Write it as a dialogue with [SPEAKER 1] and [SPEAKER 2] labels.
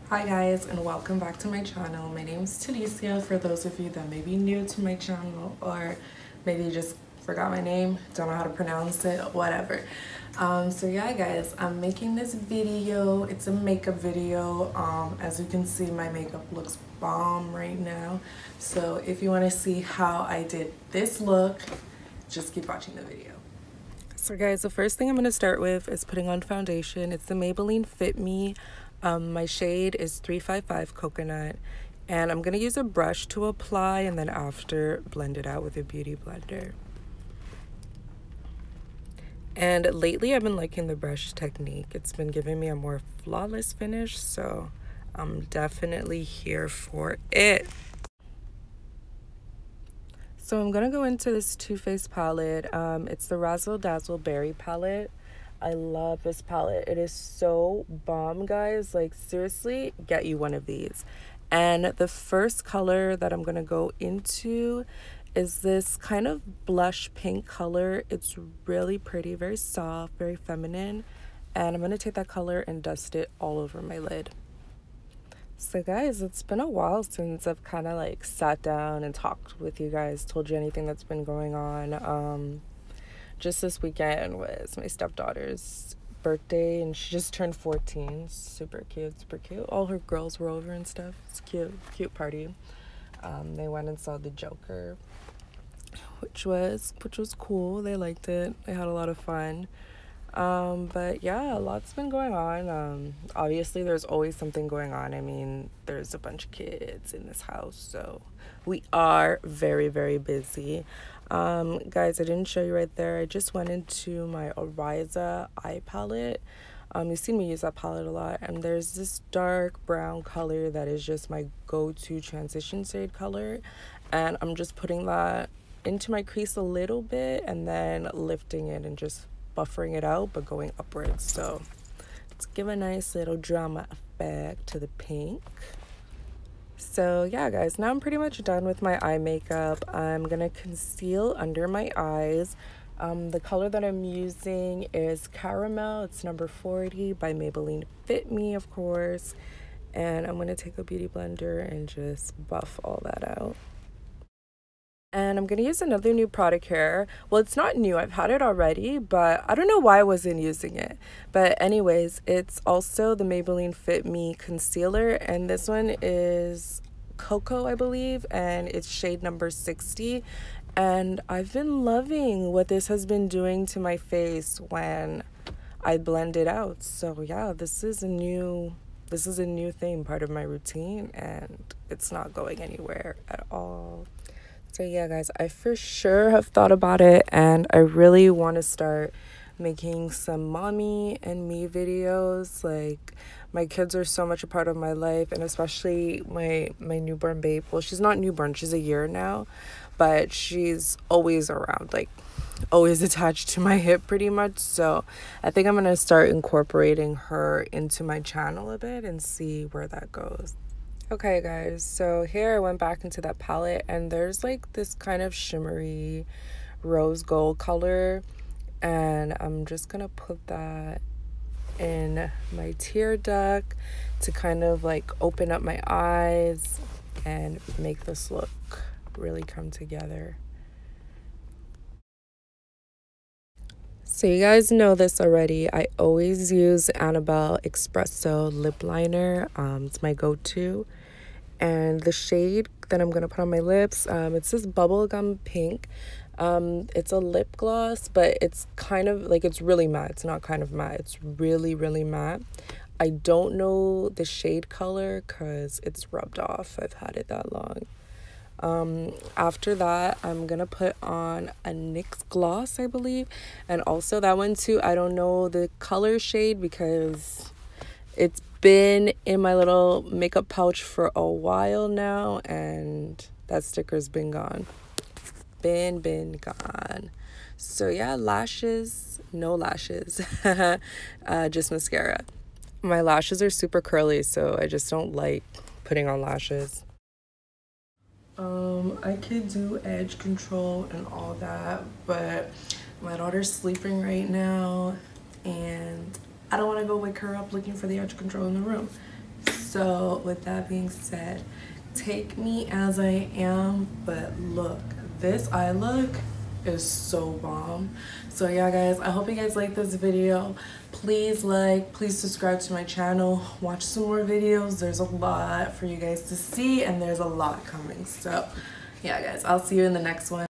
[SPEAKER 1] Hi guys, and welcome back to my channel. My name is Talicia, for those of you that may be new to my channel or maybe you just forgot my name, don't know how to pronounce it, whatever. So yeah guys, I'm making this video. It's a makeup video. As you can see, my makeup looks bomb right now. So if you want to see how I did this look, just keep watching the video. So guys, the first thing I'm going to start with is putting on foundation. It's the Maybelline Fit Me. My shade is 355 Coconut, and I'm going to use a brush to apply and then after blend it out with a beauty blender. And lately I've been liking the brush technique. It's been giving me a more flawless finish, so I'm definitely here for it. So I'm gonna go into this Too Faced palette. It's the Razzle Dazzle Berry palette. I love this palette. It is so bomb, guys. Like, seriously, get you one of these. And the first color that I'm gonna go into is this kind of blush pink color. It's really pretty, very soft, very feminine. And I'm gonna take that color and dust it all over my lid. So guys, it's been a while since I've kind of like sat down and talked with you guys, told you anything that's been going on. Just this weekend was my stepdaughter's birthday and she just turned 14. Super cute, super cute. All her girls were over and stuff. It's cute party. They went and saw the Joker, which was cool. They liked it. They had a lot of fun. But yeah, a lot's been going on. Obviously there's always something going on. I mean, there's a bunch of kids in this house, so we are very, very busy. Guys, I didn't show you right there. I just went into my Ariza eye palette. You've seen me use that palette a lot, and there's this dark brown color that is just my go-to transition shade color, and I'm just putting that into my crease a little bit and then lifting it and just buffering it out but going upwards. So let's give a nice little drama effect to the pink. So yeah guys, now I'm pretty much done with my eye makeup. I'm gonna conceal under my eyes. The color that I'm using is Caramel. It's number 40 by Maybelline Fit Me, of course, and I'm gonna take a beauty blender and just buff all that out. And I'm going to use another new product here. Well, it's not new. I've had it already, but I don't know why I wasn't using it. But anyways, it's also the Maybelline Fit Me Concealer. And this one is Cocoa, I believe. And it's shade number 60. And I've been loving what this has been doing to my face when I blend it out. So yeah, this is a new thing, part of my routine. And it's not going anywhere at all. So yeah guys, I for sure have thought about it and I really want to start making some mommy and me videos. Like, my kids are so much a part of my life, and especially my newborn babe. Well, she's not newborn, she's a year now, but she's always around, like always attached to my hip pretty much. So I think I'm gonna start incorporating her into my channel a bit and see where that goes. Okay guys, so here I went back into that palette and there's like this kind of shimmery rose gold color, and I'm just gonna put that in my tear duct to kind of like open up my eyes and make this look really come together. So you guys know this already. I always use Annabelle Espresso lip liner. It's my go-to. And the shade that I'm going to put on my lips, it's this bubblegum pink. It's a lip gloss, but it's kind of like, it's really matte. It's not kind of matte. It's really, really matte. I don't know the shade color because it's rubbed off. I've had it that long. After that, I'm gonna put on a NYX gloss, I believe, and also that one too, I don't know the color shade because it's been in my little makeup pouch for a while now and that sticker's been gone. Been gone. So yeah, lashes, no lashes. Just mascara. My lashes are super curly, so I just don't like putting on lashes. I could do edge control and all that, but my daughter's sleeping right now and I don't want to go wake her up looking for the edge control in the room. So with that being said, take me as I am, but look, this eye look is so bomb. So yeah guys, I hope you guys like this video. Please like, please subscribe to my channel, watch some more videos. There's a lot for you guys to see and there's a lot coming. So yeah guys, I'll see you in the next one.